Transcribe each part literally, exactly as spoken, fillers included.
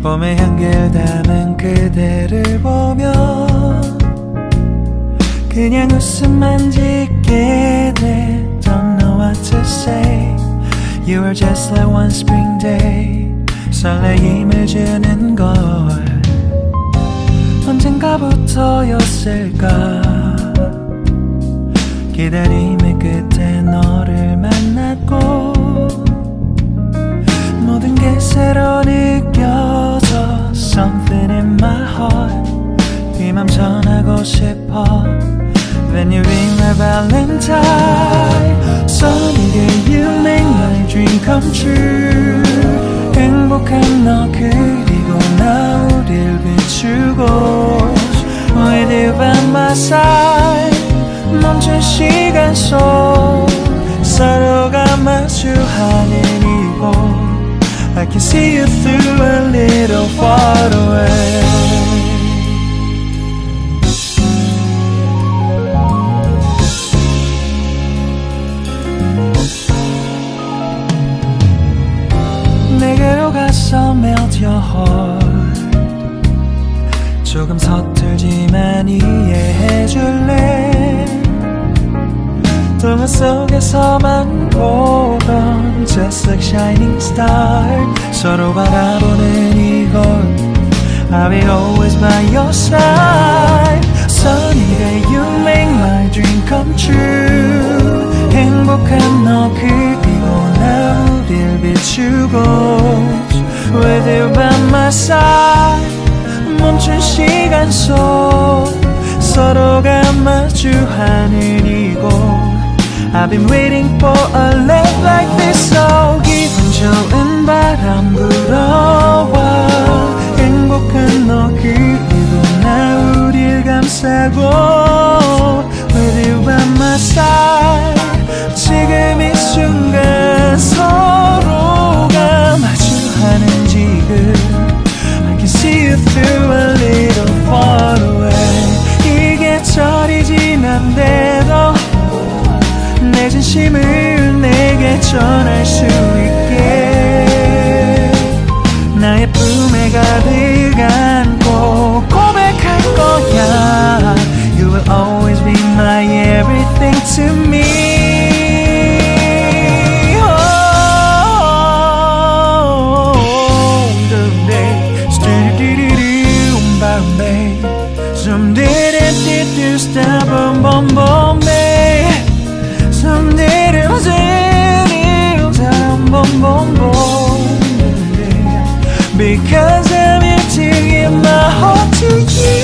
봄의 향기를 담은 그대를 보며 그냥 웃음만 짓게 돼. Don't know what to say. You are just like one spring day. 설레임을 주는 걸 언젠가부터였을까. 기다림의 끝에 너를 만났고 모든 게 새로 느껴져. Something in my heart. 이 맘 전하고 싶어. When you ring my valentine. Sunny day you make my dream come true. 행복한 너 그리고 나 우릴 비추고 With you by my side. 멈춘 시간 속 서로가 마주하는 이곳 I can see you through a little far away. 내게로 가서 melt your heart. 조금 서툴지만 이해해줄래. 동화 속에서만 보던 Just like shining star. 서로 바라보는 이곳 I'll be always by your side. Sunny day you make my dream come true. 행복한 너 그리고 나 우릴 비추고 With you by my side. 멈춘 시간 속 서로가 마주하는 이곳 I've been waiting for a love like this. So 기분 좋은 바람 불어와 행복한 너 그리고 나 우릴 감싸고 With you by my side. 지금 이 순간 서로가 마주하는 지금 I can see you through a little far away. 이 계절이 지난데도 내 진심을 내게 전할 수 있게 나의 품에 가득 안고 고백할 거야. You will always be my everything to me. Some didn't did to stop boom boom boom babe. Some didn't did to boom boom boom babe. Because I'm here to give my heart to you.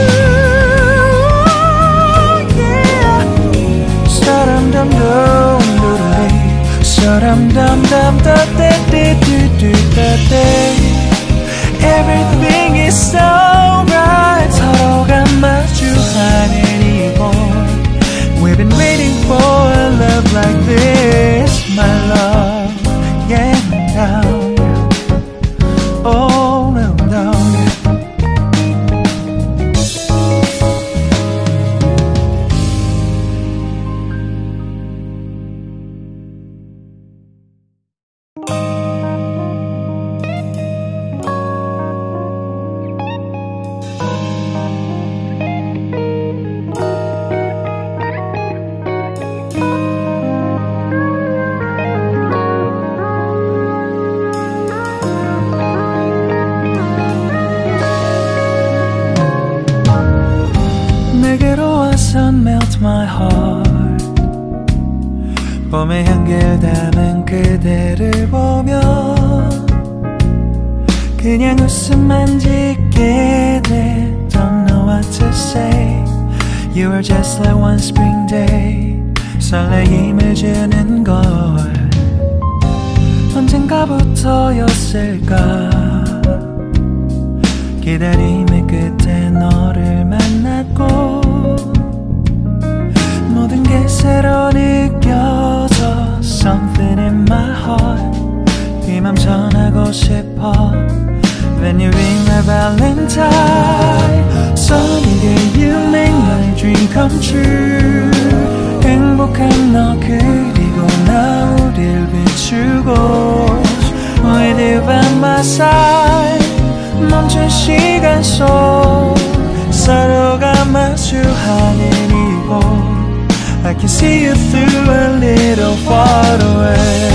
Yeah. Sa-dum dum dum dum babe. Sa-dum dum dum da da da da da da. Everything is so right. 서로가 마주하는 이곳 We've been waiting for a love like this. My love, yeah, no. Oh, no, no. Melt my heart. 봄의 향기를 담은 그대를 보며 그냥 웃음만 짓게 돼. Don't know what to say. You are just like one spring day. 설레임을 주는 걸 언젠가부터였을까. 기다림의 끝에 너를 만났고 모든 게 새로 느껴져. Something in my heart. 이 맘 전하고 싶어. When you ring my valentine. Sunny day you make my dream come true. 행복한 너 그리고 나 우릴 비추고 With you by my side. 시간 속 서로가 마주하는 이곳 I can see you through a little far away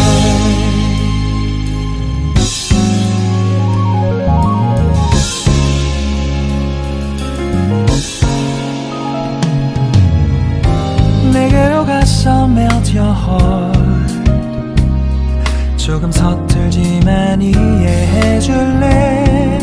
내게로 가서 melt your heart 조금 서툴지만 이해해줄래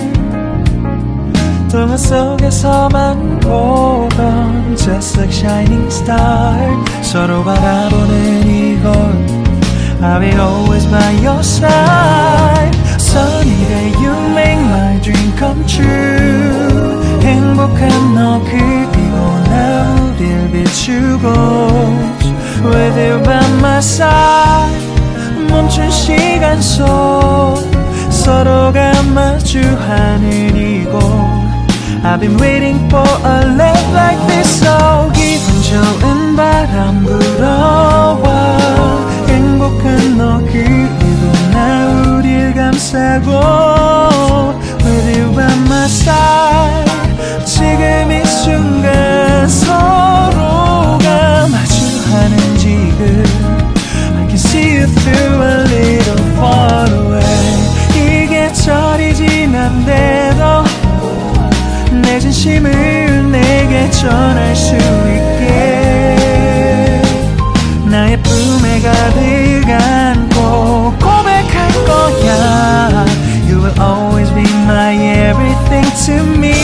동화 속에서만 보던 Just like shining star 서로 바라보는 이곳 I will always by your side Sunny day you make my dream come true 행복한 너 그리고 나 우릴 비추고 With you by my side 멈춘 시간 속 서로가 마주하는 이곳 I've been waiting for a love like this So 기분 좋은 바람 불어와 행복한 너 그리고 나 우릴 감싸고 With you by my side 지금 이 순간 서로가 마주하는 지금 I can see you through a little far away 이게 철이 지난데도 내 진심을 내게 전할 수 있게 나의 품에 가득 안고 고백할 거야 You will always be my everything to me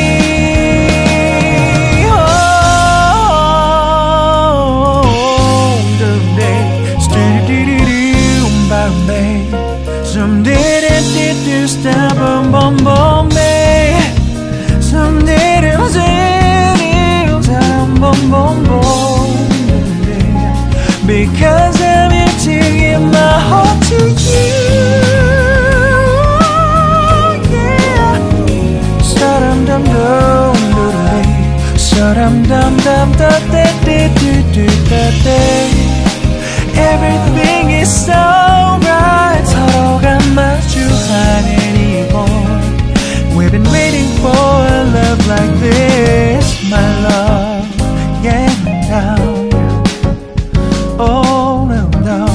Some did it, did you stop, boom, boom, boom, babe Some did it, did it, stop, boom, boom, boom, babe Because I'm here to give my heart to you Yeah Sa-dum-dum-dum, do-do-day Sa-dum-dum-dum-da-da-da-da-da-da Everything is so right 서로가 마주하는 이곳 We've been waiting for a love like this My love, yeah, no Oh, no, no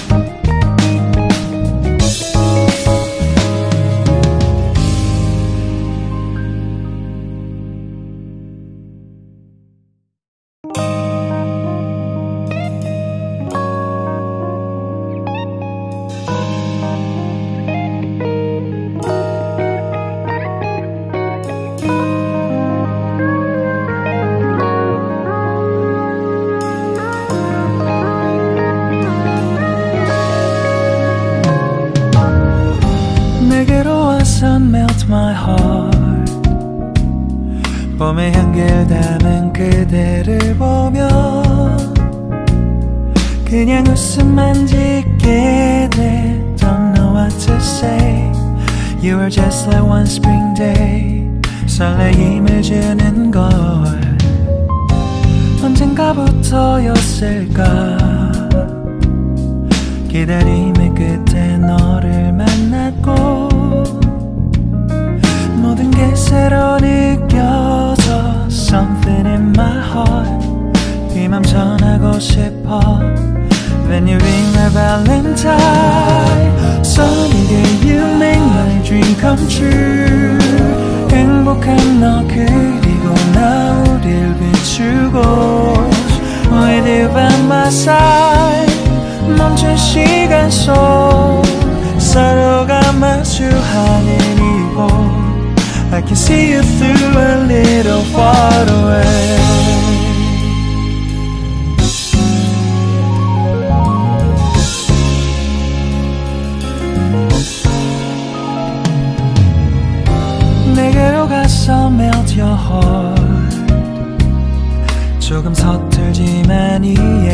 내게로 와서 melt my heart 봄의 향기를 담은 그대를 보며 그냥 웃음만 짓게 돼 Don't know what to say You are just like one spring day 설레임을 주는 걸 언젠가부터였을까 기다림의 끝에 너를 만났고 모든 게 새로 느껴져 Something in my heart 이 맘 전하고 싶어 When you ring my valentine Sunny day you make my dream come true 행복한 너 그리고 나 우릴 비추고 With you by my side 멈춘 시간 속 서로가 마주하는 이곳 I can see you through a little far away 내게로 가서 melt your heart 조금 서툴지만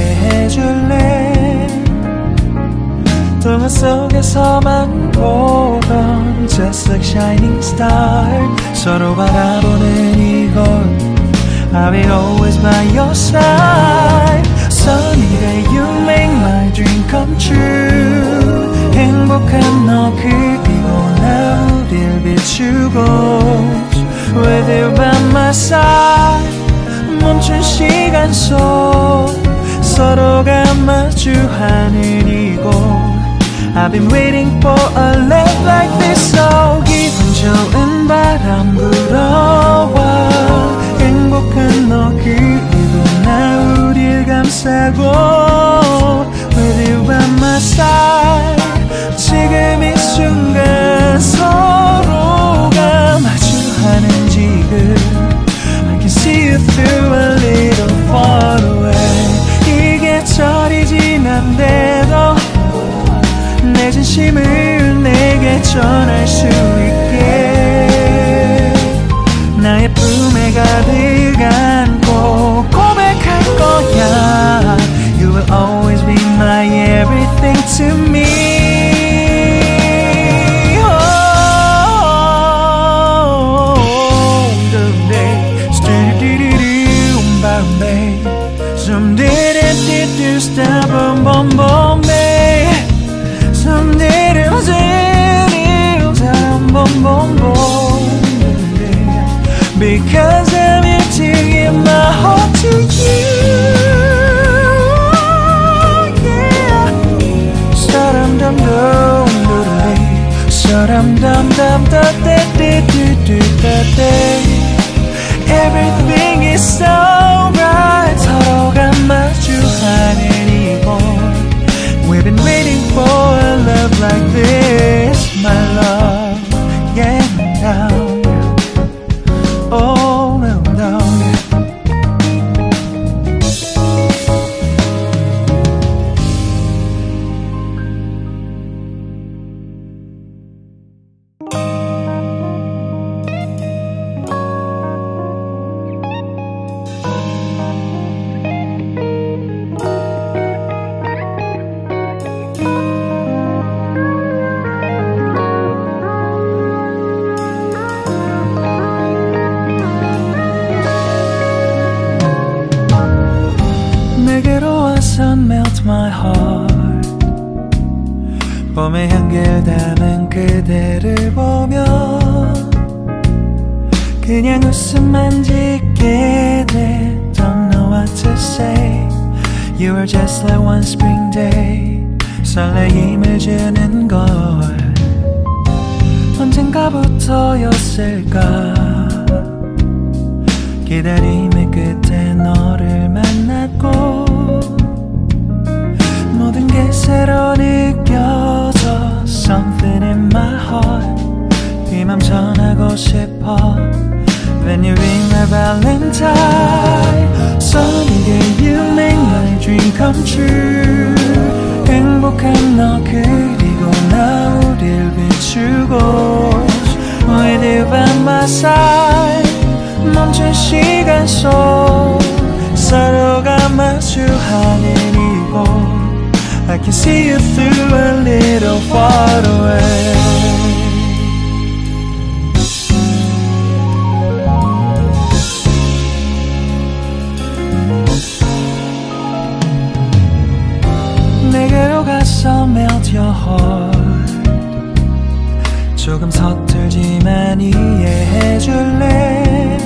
이해해줄래 동화 속에서만 보던 Just like shining star 서로 바라보는 이곳 I will always by your side Sunny day you make my dream come true 행복한 너 그리고 나 우릴 비추고 With you by my side 멈춘 시간 속 서로가 마주하는 이곳 I've been waiting for a love like this So 기분 좋은 바람 불어와 행복한 너 그리고 나 우릴 감싸고 With you by my side 지금 이 순간 서로가 마주하는 지금 I can see you through a little far away 이게 철이 지난데도 내 진심을 내게 전할 수 있게 나의 품에 가득 안고 고백할 거야 You will always be my everything to me Some did it, did you stop, boom, boom, boom, babe Some did it, was it, it was boom, boom, boom, babe Because I'm here to give my heart to you, yeah Sa-dum-dum-dum-dum-dum-dum Sa-dum-dum-dum-dum-dum-dum-dum Everything is so right 서로가 마주하는 이곳 We've been waiting for a love like this My love, yeah, down Oh, no, no, yeah 내게로 와서 melt my heart 봄의 향기를 담은 그대를 보며 그냥 웃음만 짓게 돼 Don't know what to say You are just like one spring day 설레임을 주는 걸 언젠가부터였을까 기다림의 끝에 너를 만났고 모든 게 새로 느껴져 Something in my heart 이 맘 전하고 싶어 When you ring my valentine Sunny day you make my dream come true 행복한 너 그리고 나 우릴 비추고 With you by my side 멈춘 시간 속 서로가 마주하는 이곳 I can see you through a little far away 내게로 가서 melt your heart 조금 서툴지만 이해해줄래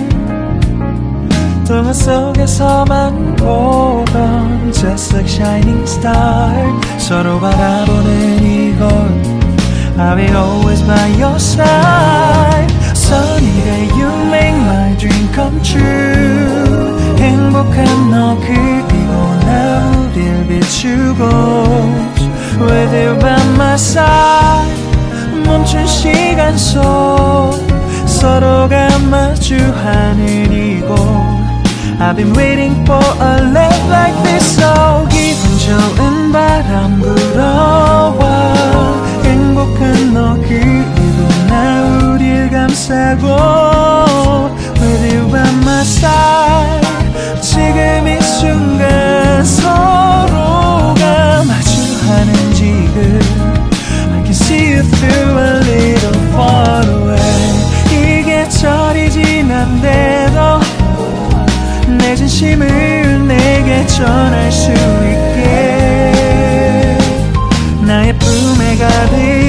동화 속에서만 보던 Just like shining star 서로 바라보는 이곳 I'll be always by your side Sunny day you make my dream come true 행복한 너 그리고 나 우릴 비추고 With you by my side 멈춘 시간 속 서로가 마주하는 이곳 I've been waiting for a love like this So 기분 좋은 바람 불어와 행복한 너 그리고 나 우릴 감싸고 With you by my side 지금 이 순간 서로가 마주하는 지금 I can see you through a little far away 이게 철이 지난데도 내 진심을 내게 전할 수 있게 나의 품에 가득